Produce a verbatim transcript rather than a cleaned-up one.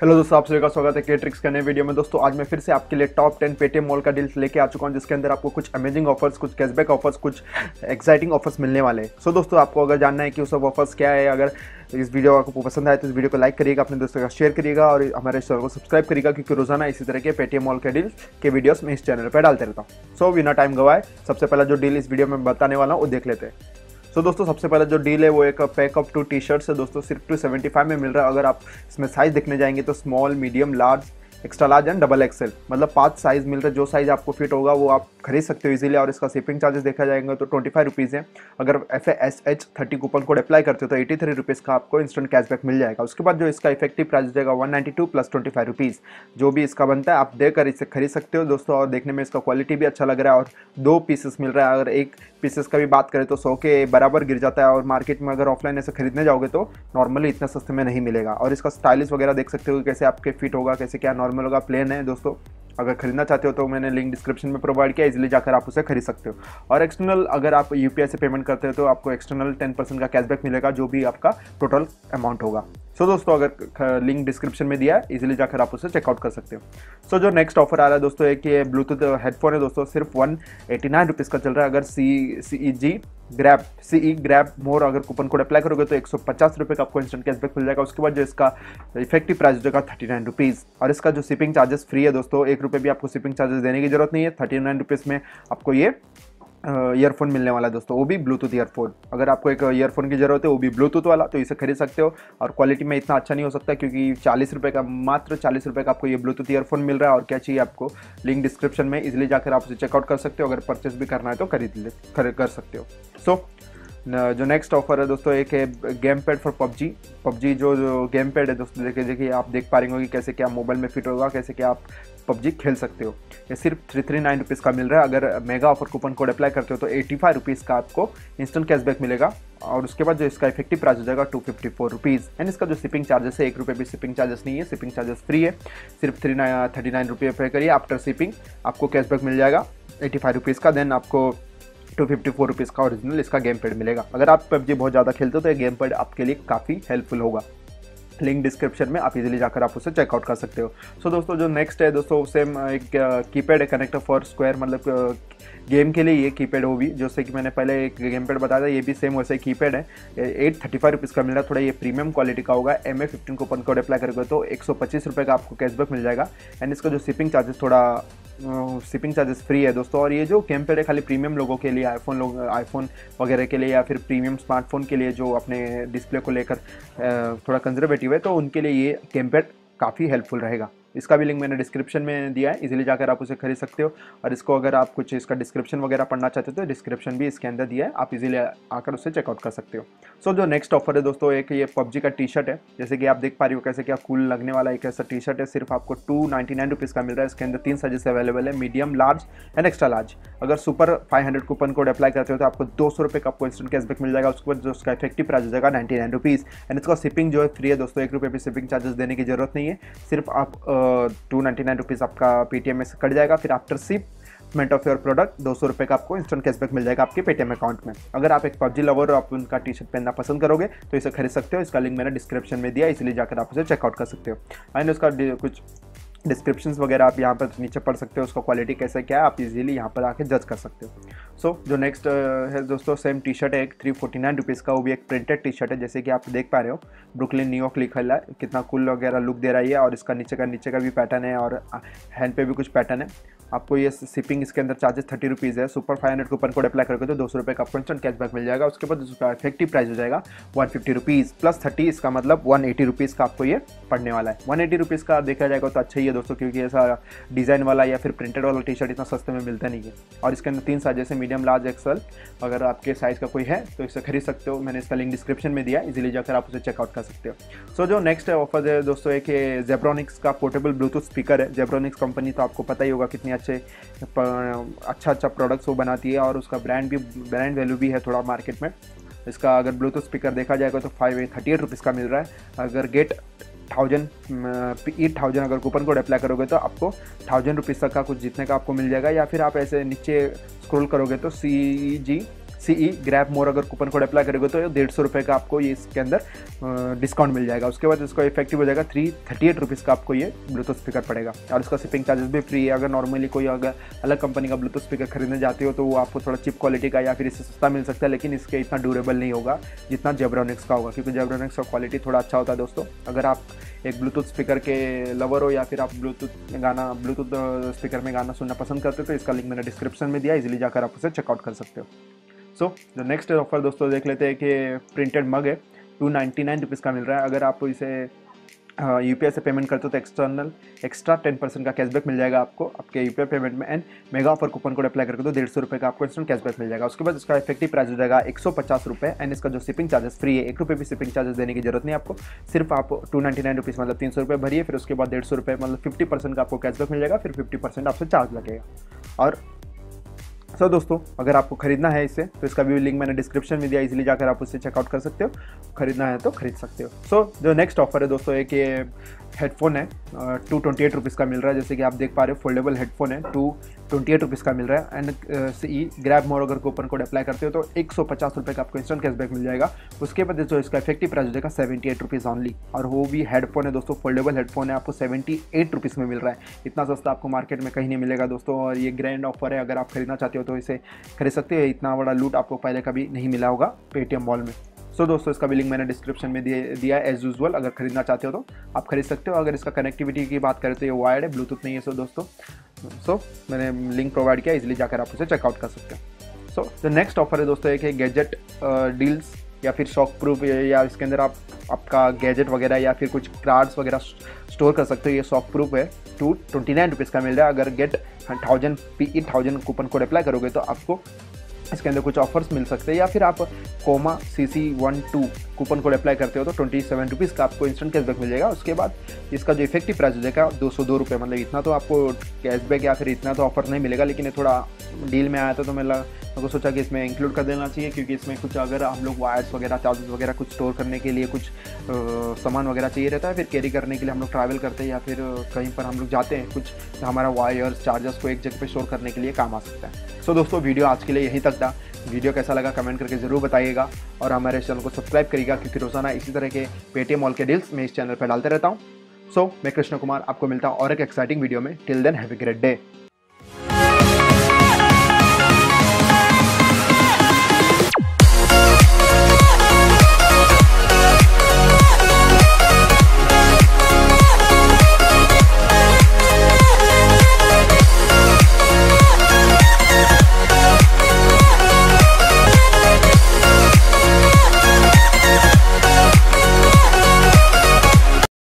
Hello दोस्तों, आप सभी का स्वागत है के ट्रिक्स के नए वीडियो में। दोस्तों आज मैं फिर से आपके लिए टॉप टेन पेटीएम मॉल का डील्स लेके आ चुका हूं, जिसके अंदर आपको कुछ अमेजिंग ऑफर्स, कुछ कैशबैक ऑफर्स, कुछ एक्साइटिंग ऑफर्स मिलने वाले हैं। सो दोस्तों, आपको अगर जानना है कि वो सब ऑफर्स क्या है, अगर इस वीडियो आपको पसंद आए तो इस वीडियो को लाइक करिएगा, अपने दोस्तों का शेयर करिएगा और हमारे चैनल को सब्सक्राइब करिएगा, क्योंकि रोजाना इसी तरह के पेटीएम मॉल के डील्स के वीडियोस मैं इस चैनल पर डालते रहता हूँ। सो बिना टाइम गवाए सबसे पहला जो डील इस वीडियो में बताने वाला हूँ वो देख लेते हैं। सो so, दोस्तों सबसे पहले जो डील है वो एक pack of two T shirts है दोस्तों, सिर्फ टू सेवेंटी फाइव में मिल रहा है। अगर आप इसमें साइज देखने जाएंगे तो small, medium, large, extra large and double XL, मतलब पांच साइज मिल रहे हैं। जो साइज आपको फिट होगा वो आप खरीद सकते हो इजीली। और इसका शिपिंग चार्जेस देखा जाएगा तो ट्वेंटी फाइव रुपीज़ है। अगर F S H thirty coupon code apply करते हो तो एटी थ्री रुपीज़ का आपको इंस्टेंट कैशबैक मिल जाएगा। उसके बाद जो इसका इफेक्टिव प्राइस हो जाएगा one ninety two plus twenty five rupees, जो भी इसका बनता है आप देकर इसे खरीद सकते हो दोस्तों। और देखने में इसका क्वालिटी भी अच्छा लग रहा है और दो पीसेस मिल रहा है। अगर एक पीसेस का भी बात करें तो सौ के बराबर गिर जाता है, और मार्केट में अगर ऑफलाइन ऐसे खरीदने जाओगे तो नॉर्मली इतना सस्ते में नहीं मिलेगा। और इसका स्टाइलिश वगैरह देख सकते हो कैसे आपके फिट होगा, कैसे क्या नॉर्मल होगा, प्लेन है दोस्तों। अगर खरीदना चाहते हो तो मैंने लिंक डिस्क्रिप्शन में प्रोवाइड किया, इजीली जाकर आप उसे खरीद सकते हो। और एक्सटर्नल अगर आप यूपीआई से पेमेंट करते हो तो आपको एक्सटर्नल टेन परसेंट का कैशबैक मिलेगा, जो भी आपका टोटल अमाउंट होगा। सो so, दोस्तों अगर लिंक डिस्क्रिप्शन में दिया है, इजीली जाकर आप उसे चेकआउट कर सकते हो। सो so, जो नेक्स्ट ऑफर आ रहा है दोस्तों, एक ये ब्लूटूथ हेडफोन है दोस्तों, सिर्फ वन एटी नाइन रुपीज़ का चल रहा है। अगर सी सी ई जी ग्रैब सी ई ग्रैब मोर अगर कूपन कोड अप्लाई करोगे तो एक सौ पचास रुपये का आपको इंस्टेंट कैशबैक मिल जाएगा। उसके बाद जो इसका इफेक्टिव प्राइस हो जाएगा थर्टी नाइन रुपीज़, और इसका जो शिपिंग चार्जेस फ्री है दोस्तों, एक रुपये भी आपको शिपिंग चार्जेस देने की जरूरत नहीं है। थर्टी नाइन रुपीज़ में आपको ये ईयरफोन मिलने वाला है दोस्तों, वो भी ब्लूटूथ ईयरफोन। अगर आपको एक ईयरफोन की जरूरत है वो भी ब्लूटूथ वाला, तो इसे खरीद सकते हो। और क्वालिटी में इतना अच्छा नहीं हो सकता, क्योंकि चालीस रुपये का, मात्र चालीस रुपये का आपको ये ब्लूटूथ ईयरफोन मिल रहा है। और क्या चाहिए आपको, लिंक डिस्क्रिप्शन में इजीली जाकर आप उसे चेकआउट कर सकते हो। अगर परचेस भी करना है तो खरीद ले खरीद कर सकते हो। सो so, जो नेक्स्ट ऑफर है दोस्तों, एक है game pad for PUBG. PUBG जो, जो गेम पैड है दोस्तों, देखिए देखिए आप देख पा रहे होंगे कैसे क्या मोबाइल में फिट होगा, कैसे क्या आप पबजी खेल सकते हो। ये सिर्फ थ्री थ्री नाइन रुपीज़ का मिल रहा है। अगर mega offer coupon code apply करते हो तो एटी फाइव रुपीज़ का आपको इंस्टेंट कैशबैक मिलेगा। और उसके बाद जो इसका इफेक्टिव प्राइस हो जाएगा two fifty four rupees. And इसका जो शिपिंग चार्जेस है, एक रुपये भी शिपिंग चार्जेस नहीं है, शिपिंग चार्जेस फ्री है। सिर्फ थ्री नाइन थर्टी नाइन रुपये पे करिए, आफ्टर शिपिंग आपको कैशबैक मिल जाएगा एटी फाइव रुपीज़ का। देन आपको टू फिफ्टी फोर रुपीज़ का ओरिजिनल इसका गेम पैड मिलेगा। अगर आप पबजी बहुत ज़्यादा खेलते हो तो ये गेम पैड आपके लिए काफ़ी हेल्पफुल होगा। लिंक डिस्क्रिप्शन में आप इजीली जाकर आप उसे चेकआउट कर सकते हो। सो so, दोस्तों जो नेक्स्ट है दोस्तों, सेम एक कीपैड है, कनेक्टर फॉर स्क्वायर, मतलब गेम के लिए ये कीपैड हो भी, जैसे कि मैंने पहले एक गेम पैड बताया था, ये भी सेम वैसे कीपैड है। एट थर्टी फाइव रुपीज़ का मिल रहा है। थोड़ा ये प्रीमियम क्वालिटी का होगा। M A fifteen coupon code apply करोगे तो एक सौ पच्चीस रुपये का आपको कैशबैक मिल जाएगा। एंड इसका जो शिपिंग चार्जेस, थोड़ा शिपिंग चार्जेस फ्री है दोस्तों। और ये जो गेम पैड है खाली प्रीमियम लोगों के लिए, आईफोन लोग आईफोन वगैरह के लिए, या फिर प्रीमियम स्मार्टफोन के लिए जो अपने डिस्प्ले को लेकर थोड़ा कंजर्वेटिव है, तो उनके लिए ये गेम पैड काफ़ी हेल्पफुल रहेगा। इसका भी लिंक मैंने डिस्क्रिप्शन में दिया है, इजीली जाकर आप उसे खरीद सकते हो। और इसको अगर आप कुछ इसका डिस्क्रिप्शन वगैरह पढ़ना चाहते हो तो डिस्क्रिप्शन भी इसके अंदर दिया है, आप इजीली आकर उसे चेकआउट कर सकते हो। सो so, जो नेक्स्ट ऑफर है दोस्तों, एक ये पबजी का टी शर्ट है। जैसे कि आप देख पा रही हो कैसे क्या कूल लगने वाला एक ऐसा टी शर्ट है, सिर्फ आपको टू नाइन्टी नाइन रुपीज़ का मिल रहा है। इसके अंदर तीन साइजेस अवेलेबल है, medium, large and extra large. अगर super five hundred coupon code apply करते हो तो आपको दो सौ रुपये का आपको इंस्टेंट कैशबैक मिल जाएगा। उसके बाद जो उसका इफेक्टिव प्राइस हो जाएगा नाइन्टी नाइन रुपीज़। एंड इसका शिपिंग जो है फ्री है दोस्तों, एक रुपये भी शिपिंग चार्जेस देने की जरूरत नहीं है। सिर्फ आप टू नाइन्टी नाइन रुपीज़ आपका पेटीएम में से कट जाएगा। फिर after shipment of your product दो सौ रुपये का आपको इंस्टेंट कैशबैक मिल जाएगा आपके पेटीएम अकाउंट में। अगर आप एक पबजी लवर और आप उनका टी शर्ट पहनना पसंद करोगे तो इसे खरीद सकते हो। इसका लिंक मैंने डिस्क्रिप्शन में दिया, इसलिए जाकर आप उसे चेकआउट कर सकते हो। एंड उसका कुछ डिस्क्रिप्शंस वगैरह आप यहाँ पर नीचे पढ़ सकते हो, उसका क्वालिटी कैसा क्या है आप इजीली यहाँ पर आके जज कर सकते हो। सो so, जो नेक्स्ट है दोस्तों, सेम टी शर्ट है, एक थ्री फोर्टी नाइन रुपीज़ का, वो भी एक प्रिंटेड टी शर्ट है। जैसे कि आप देख पा रहे हो, ब्रुकलिन न्यूयॉर्क लिखा है, कितना कूल वगैरह लुक दे रही है। और इसका नीचे का नीचे का भी पैटर्न है और हैंड पे भी कुछ पैटर्न है। आपको ये शिपिंग इसके अंदर चार्जेस थर्टी रुपीज़ है। Super five hundred coupon code apply करोगे तो दो सौ रुपये का इंस्टेंट कैशबैक मिल जाएगा। उसके बाद उसका इफेक्टिव प्राइस हो जाएगा one fifty rupees plus thirty, इसका मतलब वन एटी रुपीज़ का आपको ये पड़ने वाला है। वन एटी रुपीज़ का देखा जाएगा तो अच्छा ही है दोस्तों, क्योंकि ऐसा डिज़ाइन वाला या फिर प्रिंटेड वाला टी शर्ट इतना सस्ते में मिलता नहीं है। और इसके अंदर तीन साइज जैसे मीडियम, लार्ज, एक्सल, अगर आपके साइज़ का कोई है तो इसे खरीद सकते हो। मैंने इसका लिंक डिस्क्रिप्शन में दिया, इजीली जाकर आप उसे चेकआउट कर सकते हो। सो so, जो नेक्स्ट ऑफर है दोस्तों, एक जेब्रॉनिक्स का पोर्टेबल ब्लूटूथ स्पीकर है। जेब्रॉनिक्स कंपनी तो आपको पता ही होगा कितनी अच्छे अच्छा अच्छा प्रोडक्ट्स वो बनाती है, और उसका ब्रांड भी ब्रांड वैल्यू भी है थोड़ा मार्केट में। इसका अगर ब्लूटूथ स्पीकर देखा जाएगा तो फाइव थर्टी एट रुपीज़ का मिल रहा है। अगर गेट थाउजेंड एट थाउजेंड अगर कूपन कोड अप्लाई करोगे तो आपको थाउजेंड रुपीज़ तक का कुछ जीतने का आपको मिल जाएगा। या फिर आप ऐसे नीचे स्क्रॉल करोगे तो सी जी सी ई ग्रैब मोर अगर कूपन कोड अप्लाई करोगे तो डेढ़ सौ रुपये का आपको ये इसके अंदर डिस्काउंट मिल जाएगा। उसके बाद इसका इफेक्टिव हो जाएगा थ्री थर्टी एट रुपीज़ का आपको ये ब्लूटूथ स्पीकर पड़ेगा और इसका शिपिंग चार्जेस भी फ्री है। अगर नॉर्मली कोई अगर अलग कंपनी का ब्लूटूथ स्पीकर खरीदने जाते हो तो वो आपको थोड़ा चिप क्वालिटी का या फिर इससे सस्ता मिल सकता है, लेकिन इसके इतना ड्यूरेबल नहीं होगा जितना जेब्रॉनिक्स का होगा, क्योंकि जेब्रॉनिक्स का क्वालिटी थोड़ा अच्छा होता है दोस्तों। अगर आप एक ब्लूटूथ स्पीकर के लवर हो या फिर आप ब्लूटूथ गाना ब्लूटूथ स्पीकर में गाना सुनना पसंद करते हो तो इसका लिंक मैंने डिस्क्रिप्शन में दिया, इजीली जाकर आप उसे चेकआउट कर सकते हो। सो जो नेक्स्ट ऑफर दोस्तों देख लेते हैं कि प्रिंटेड मग है, टू नाइन्टी नाइन रुपीज़ का मिल रहा है। अगर आप इसे यू पी आई से पेमेंट करते हो तो एक्सटर्नल एक्स्ट्रा टेन परसेंट का कैशबैक मिल जाएगा आपको आपके यू पी आई पेमेंट में, and mega offer coupon code apply करके तो डेढ़ सौ रुपये का आपको इंस्टेंट कैशबैक मिल जाएगा। उसके बाद इसका इफेक्टिव प्राइस हो जाएगा एक सौ पचास रुपये, एंड इसका जो शिपिंग चार्जेस फ्री है, एक रुपये भी शिपिंग चार्जेस देने की जरूरत नहीं आपको, सिर्फ आप टू नाइन्टी नाइन रुपीज़ मतलब तीन सौ रुपये भरिए, फिर उसके बाद डेढ़ सौ रुपये मतलब फिफ्टी परसेंट का आपको कैशबैक मिल जाएगा, फिर फिफ्टी परसेंट आपसे चार्ज लगेगा। और सो so, दोस्तों अगर आपको खरीदना है इसे तो इसका भी लिंक मैंने डिस्क्रिप्शन में दिया, इजीली जाकर आप उससे चेकआउट कर सकते हो, खरीदना है तो खरीद सकते हो। सो so, जो नेक्स्ट ऑफर है दोस्तों एक ये हेडफोन है, टू ट्वेंटी एट रुपीज़ का मिल रहा है। जैसे कि आप देख पा रहे हो फोल्डेबल हेडफोन है, टू ट्वेंटी एट रुपीज़ का मिल रहा है, एंड सी ग्रैब मोर अगर कूपन कोड अप्लाई करते हो तो एक सौ पचास रुपये का आपको इंस्टेंट कैशबैक मिल जाएगा। उसके बाद जो इसका इफेक्टिव प्राइस हो जाएगा सेवेंटी एट रुपीज़ ऑनली, और वो भी हेडफोन है दोस्तों, फोल्डेबल हेडफोन है, आपको सेवेंटी एट रुपीज़ में मिल रहा है। इतना सस्ता आपको मार्केट में कहीं नहीं मिलेगा दोस्तों, और ये ग्रैंड ऑफर है, अगर आप खरीदना चाहते हो तो इसे खरीद सकते हो। इतना बड़ा लूट आपको पहले कभी नहीं मिला होगा पेटीएम मॉल में। सो so, दोस्तों इसका भी लिंक मैंने डिस्क्रिप्शन में दिया है एज यूजुअल, अगर खरीदना चाहते हो तो आप खरीद सकते हो। अगर इसका कनेक्टिविटी की बात करें तो ये वायर्ड है, ब्लूटूथ नहीं है। सो so, दोस्तों सो so, मैंने लिंक प्रोवाइड किया, इजीली जाकर आप उसे चेकआउट कर सकते हो। सो जो नेक्स्ट ऑफर है दोस्तों एक है गैजेट डील्स या फिर शॉक प्रूफ, या इसके अंदर आप आपका गैजेट वगैरह या फिर कुछ कार्ड्स वगैरह स्टोर कर सकते हो। ये शॉक प्रूफ है, टू ट्वेंटी नाइन रुपीज़ का मिल रहा है। अगर get thousand P E thousand coupon code apply करोगे तो आपको इसके अंदर कुछ ऑफर्स मिल सकते हैं, या फिर आप coma C C one two coupon code apply करते हो तो ट्वेंटी सेवन रुपीज़ का आपको इंस्टेंट कैशबैक मिल जाएगा। उसके बाद इसका जो इफेक्टिव प्राइस हो जाएगा दो सौ दो रुपये, मतलब इतना तो आपको कैशबैक या फिर इतना तो ऑफर नहीं मिलेगा, लेकिन ये थोड़ा डील में आया था तो मैं मेरे को सोचा कि इसमें इंक्लूड कर देना चाहिए, क्योंकि इसमें कुछ अगर हम लोग वायर्स वगैरह चार्जेस वगैरह कुछ स्टोर करने के लिए कुछ सामान वगैरह चाहिए रहता है, फिर कैरी करने के लिए हम लोग ट्रैवल करते हैं या फिर कहीं पर हम लोग जाते हैं, कुछ तो हमारा वायर्स चार्जर्स को एक जगह पे स्टोर करने के लिए काम आ सकता है। सो दोस्तों वीडियो आज के लिए यहीं तक था। वीडियो कैसा लगा कमेंट करके ज़रूर बताइएगा, और हमारे चैनल को सब्सक्राइब करिएगा, क्योंकि रोज़ाना इसी तरह के पेटीएम मॉल के डील्स मैं इस चैनल पर डालते रहता हूँ। सो मैं कृष्ण कुमार आपको मिलता हूँ और एक एक्साइटिंग वीडियो में। Till then have a great day.